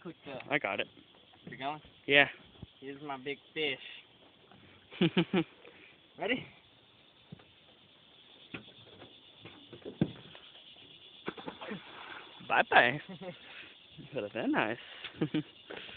click the... I got it. You're going? Yeah. Here's my big fish. Ready? Bye-bye. That was very nice.